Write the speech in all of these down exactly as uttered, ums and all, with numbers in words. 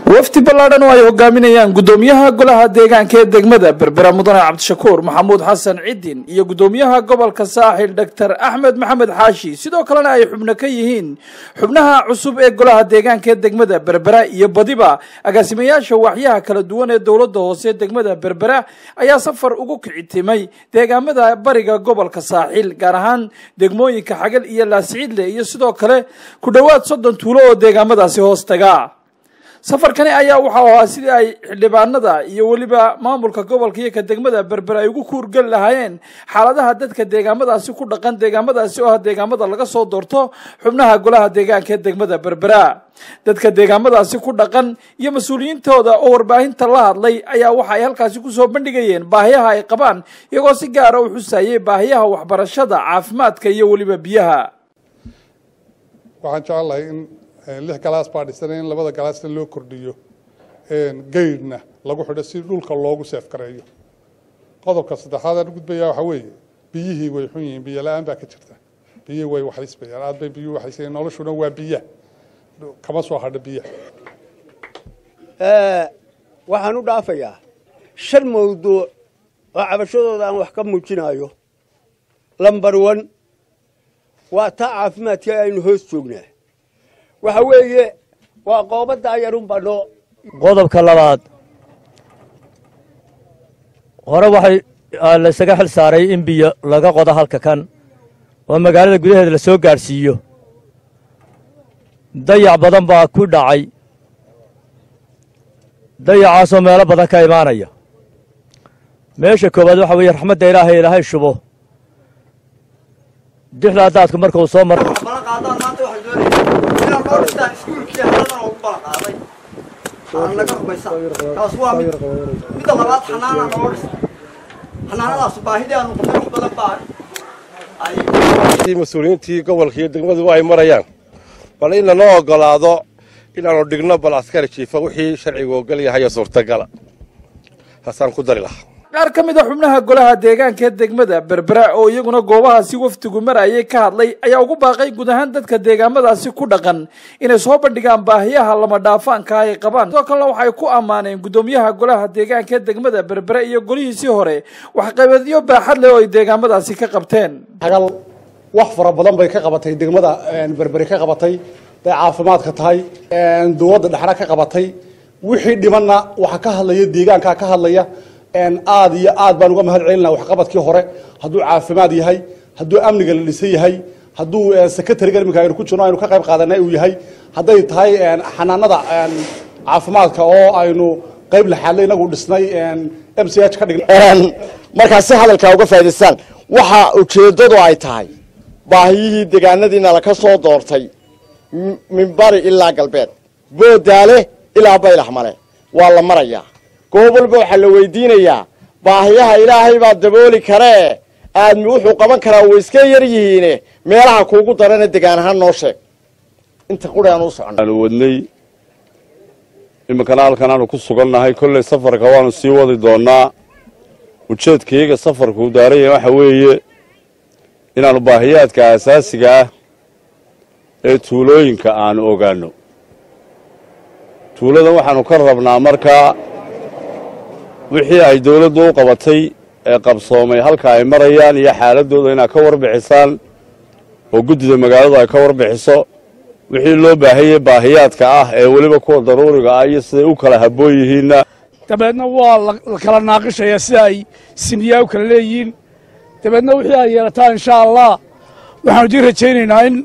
wafdi ballaadhan oo ay hogaaminayaan gudoomiyaha golaha deegaanka ee degmada Berbera Mudane Cabdishakuur Maxamuud Xasan Ciidin iyo gudoomiyaha gobolka Saaxil Doctor Axmed Maxamed Xaashi sidoo kalena ay xubno ka yihiin xubnaha cusub ee golaha deegaanka ee degmada Berbera iyo badiba agaasimayaasha waxyaha kala duwan ee dawladda hoose degmada Berbera ayaa safar ugu kicitimay deegaamada bariga gobolka Saaxil gaar ahaan degmooyinka Xagal iyo Laasciidle iyo sidoo kale ku dhawaad soddon tuulo oo deegaamadaasi hoos taga safarkani ayaa waxa uu ahaa sidii ay xildhibaanada iyo waliba maamulka gobolka iyo ka degmada Berbera ay ugu kuurgal lahaayeen xaaladaha dadka deegaamadaasi ku dhaqan deegaamadaasi oo deegaamada laga soo doorto xubnaha golaha deegaanka ee degmada Berbera dadka deegaamadaasi ku dhaqan iyo mas'uuliyiintooda oo warbaahinta la hadlay ayaa waxa ay halkaasi ku soo bandhigayeen baahiyaha ay qabaan iyagoo si gaar ah u xusayay baahiyaha waxbarashada caafimaadka iyo waliba biyaha waxaan jeclahay in lix galaas baa dhisan in labada galaasna loo kordhiyo geydna lagu xidho si dhulka loogu seef gareeyo qodobka saddexaad aan gudbayaa waxa weeye biyihii way xun yihiin biyo la'aan baa ka jirta biyihii way waxaysbayaan aad bay biyuhu waxaysayeen noloshuna waa biya kama soo hadha biya waxaan u dhaafayaa shan mawduuc oo cabashadooda aan wax ka muujinayo lambar one waa taa caafimaadka aynu hoos joognaa waxa weeye waa qoobada yarun bano qodobka labaad hore waxay la isaga xil saaray in biyo laga qodo halka kan oo magaalada gudaheeda la soo gaarsiiyo dayac badan baa ku dhacay dayacaasoo meelo badan ka imaanaya meesha koowaad waxa weeye raxmadda ilaahay ilaahay shubo dixdaa daadku marka uu soo maro mas-uuliyiintii gobolka iyo degmadu ay marayaan bal in lanoo ogolaado inaanu dhigno bal askari jiifa wixii sharcigu ogol yahay oo suurtagala taasaan ku dari lahaa qaar ka mid ah xubnaha golaha deegaanka ee degmada Berbera oo iyaguna goobahaasi waftigu marayay ka hadlay ayaa ugu baaqay guud ahaan dadka deegaamadaasi ku dhaqan inay soo bandhigaan baahiyaha lama dhaafaanka ay qabaan sidoo kale waxay ku ammaaneen gudoomiyaha golaha deegaanka ee degmada Berbera iyo golihiisii hore wax qaybadiyo baaxad leh oo ay deegaamadaasi ka qabteen xagal wax fara badan bay ka qabatay degmada Berbera ka qabatay day caafimaadka tahay dawladda dhaxna ka qabatay wixii dhimanna waxa ka hadlaya deegaanka ka hadlaya aad iyo aad baan uga mahad celinaa waxqabadkii hore hadduu caafimaad yahay hadduu amniga la dhisay yahay hadduu secretary-ga iminka aynu ku jirno aynu ka qayb qaadanay uu yahay hadday tahay xanaanada caafimaadka oo aynu qayb laxaadle inagu dhisnay m c h ka dhignay markaa si hadalkaa uga faa'idaystaan waxa ujeeddadu ay tahay baahiyihii deegaanadiina laka soo doortay min bari ilaa galbeed boodaale ilaa baylaxmale waa la marayaa goob walba waxaa la weydiinayaa baahiyaha ilaahay baa dabooli karee aadmi wuxuu qaban karaa way iska yar yihiine meelaha kuugu darana degaan ahaan noo sheeg inta quri aan u soconay wadnay iminkana halkan aanu ku sugannahay kolley safarka waanu sii wadi doonaa ujeedkayga safarku daaran yahay waxa weeye inaanu baahiyaadka asaasiga ah ee tuulooyinka aanu ogaano tuuladan waxaanu ka rabnaa markaa wixii ay dawladdu u qabatay ee qabsoomay halka ay marayaan iyo xaaladooda inaad ka warbixisaan oo guddida magaaladu ay ka warbixiso wixii loo baahayey baahiyaadka ah ee weliba kuwa daruuriga ah iyo siday u kala habboon yihiinna dabeedna waa la kala naaqishayaa sida ay siniyaa u kala leeyihiin dabeedna wixii ay yeelataan insha allah waxaanu idin rajaynaynaa in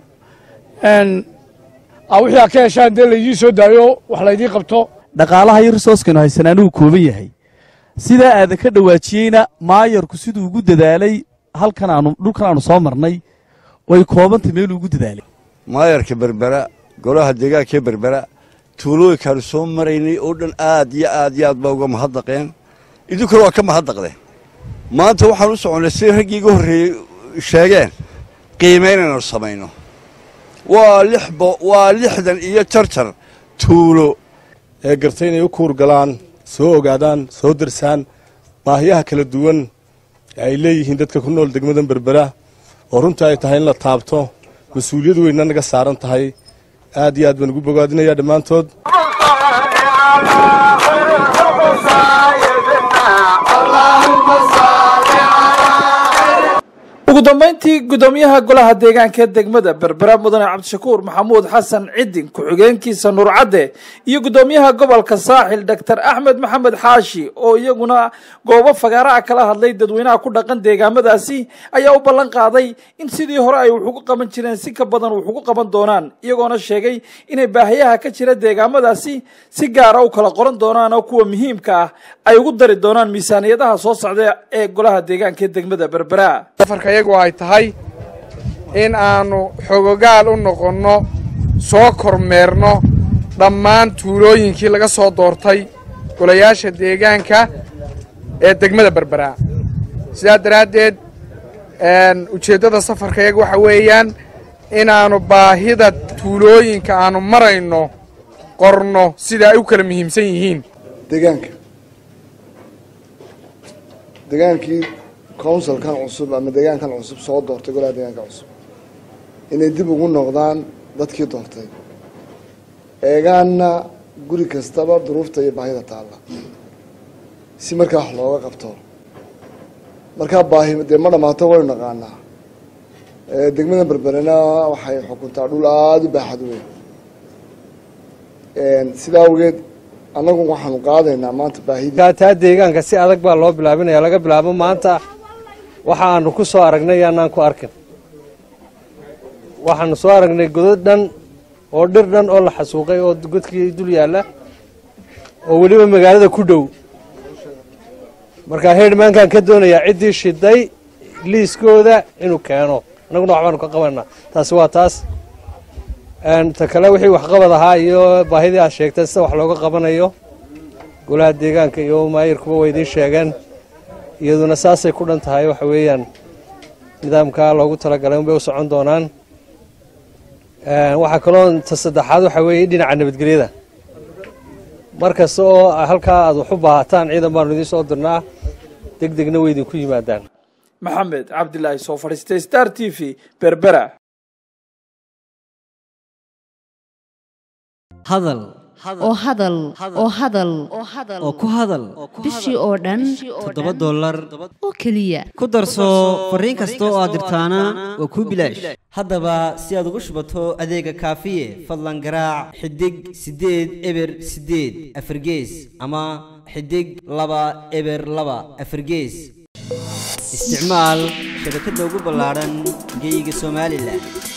wixii aad ka heshaan dee laydiin soo daayo wax laydiin qabto dhaqaalaha iyo risooskanu haysanaan uu kooban yahay sidaa aadan ka dhawaajiyeyna maayarku siduu ugu dadaalay halkan aanu dhulkan aanu soo marnay way koobantay meeluu ugu dadaalay maayarka Berbera golaha deegaanka Berbera tuulooyinkaanu soo maraynay oo dhan aad iyo aad iyo aad baa uga mahadnaqeen idinkuna waa ka mahadnaqdeen maanta waxaan u soconnay si raggii iga horreeyey sheegeen qiimayn inaanu samayno waa lixbo waa lixdan iyo jarjar tuulo ee gartay inay u kuurgalaan soo ogaadaan soo darsaan baahiyaha kala duwan ay leeyihiin dadka ku nool degmadan Berbera oo runta ay tahay in la taabto mas'uuliyad weyn naga saaran tahay aad iyo aad baan ugu bogaadinayaa dhammaantood dambayntii gudoomiyaha golaha deegaanka ee degmada berbera mudane cabdishakuur maxamuud xasan cidin ku-xigeenkiisa nuur cadde iyo gudoomiyaha gobolka saaxil doctor axmed maxamed xaashi oo iyaguna goobo fagaara ah kala hadlay dadweynaha ku dhaqan deegaamadaasi ayaa u ballan qaaday in sidii hore ay wax ugu qaban jireen si ka badan wax ugu qaban doonaan iyagoona sheegay inay baahiyaha ka jira deegaamadaasi si gaara u kala qoran doonaan oo kuwa muhiimka ah ay ugu dari doonaan miisaaniyadaha soo socda ee golaha deegaanka ee degmada berbera safarka iyagu ay tahay in aanu xogogaal u noqonno soo kormeerno dhammaan tuulooyinkii laga soo doortay golayaasha deegaanka ee degmada berbera sidaa daraaddeed ujeeddada safarka iyagu waxa weeyaan inaannu baahida tuulooyinka aanu marayno qorno sida ay u kala muhiimsan yihiin deegaanka deegaankii counsilkan cusub ama deegaankan cusub soo doortay golaha deegaanka cusub inay dib ugu noqdaan dadkii doortay eegaanna guri kastaba duruufta iyo baahida taalla si markaa wax looga qabto markaa baahi dee ma dhammaato waynu naqaanaa degmada berberena waxay xukuntaa dhul aada u baaxad weyn sidaa awgeed annagu waxaanu qaadaynaa maanta baahida taa deegaanka si adag baa loo bilaabinaya laga bilaabo maanta waxa aanu ku soo aragnay yaanaan ku arkin waxaanu soo aragnay godad dhan oo dhir dhan oo la xasuuqay oo godkii dul yaalla oo weliba magaalada ku dhow markaa heedhmaankaan ka doonayaa ciddii shiday liiskooda inuu keeno annaguna waxbaanu ka qabanaa taasi waa taas ta kale wixii waxqabad ahaa iyo baahidii aad sheegteen sida wax looga qabanayo golaha deegaanka iyo maayirkuba way idiin sheegeen iyaduna saasay ku dhan tahay waxa weeyaan nidaamkaa loogu talagalay unbay u socon doonaan waxaa kaloo ta saddexaad waxa weeye dhinaca nabadgelyada mar kasta oo halkaa aad wax u baahataan ciidan baanu idiin soo dirnaa deg degna way idinku yimaadaan maxamed cabdilaahi soo fadhiistay star t v berbera hadal oo hadal oo hadal oo ku hadal bishii oo dhan toddoba dollar oo keliya ku darso fariin kasta oo aad dirtaana waa kuu bilaash haddaba si aad ugu shubato adeega kaafiye fadlan garaac xidig siddeed eber siddeed afargees ama xidig laba eber laba afargees isticmaal shabakadda ugu ballaaran geyga somalilan